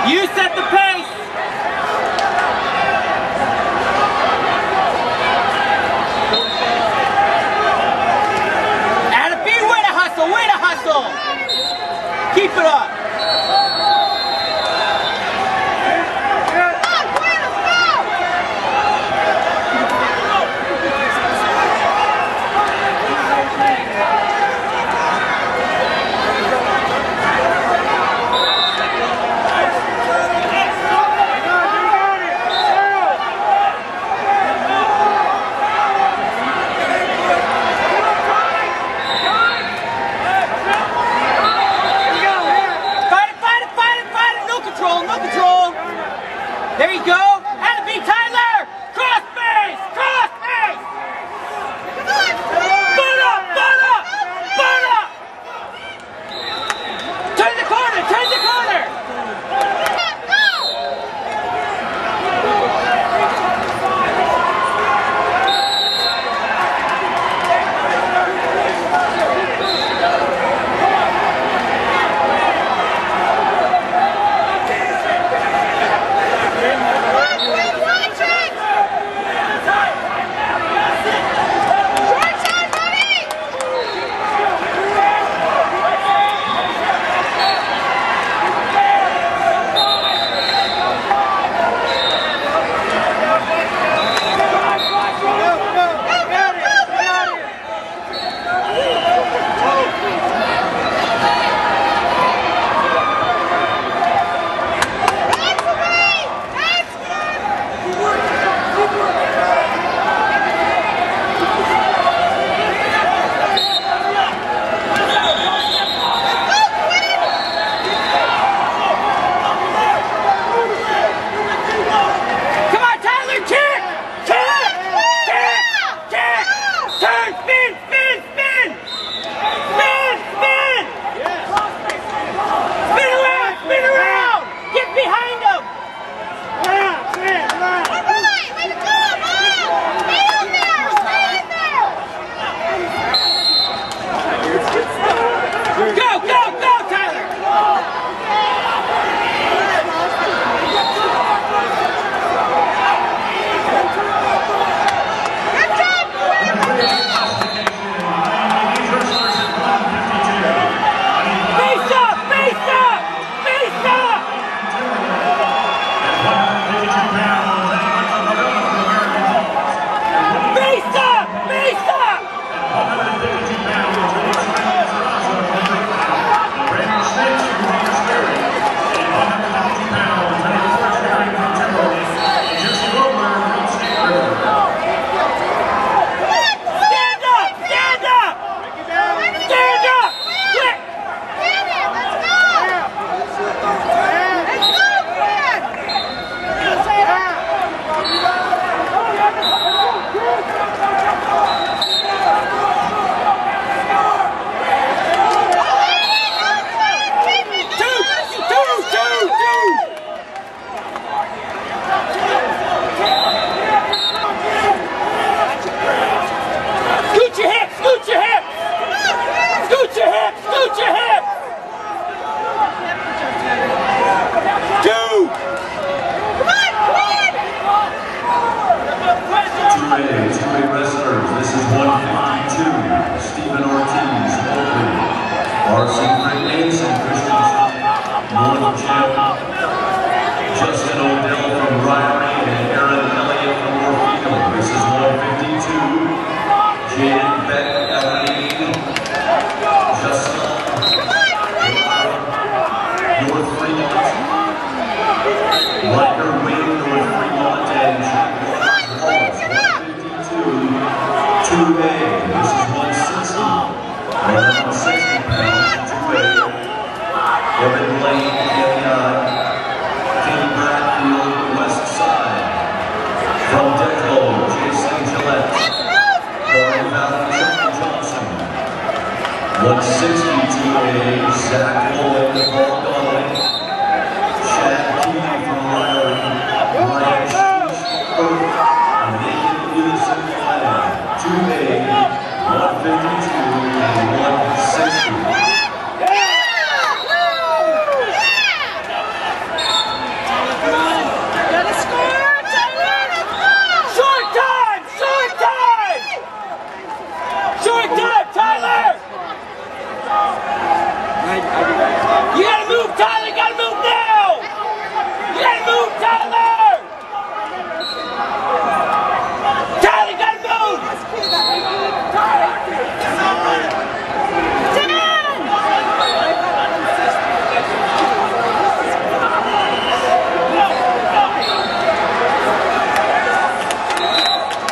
You set the pace. Add a beat, way to hustle, way to hustle. Keep it up. There you go. And a beat, Tyler. Cross face. Cross face. Butt up. Butt up. Butt up. Turn the corner. Turn the corner. Justin Wendell from Ryrie and Aaron Elliott from Northfield. This is 152. Jaden Beck, Egbert, Justin North Fremont, Riker Wing, North Fremont, and James 152. 2A. This is 160. 160 pounds. 2A. Evan Lane and West Side. From Deco, Jason Gillette. Corey Valley, John Johnson. 162A, Zach Lloyd,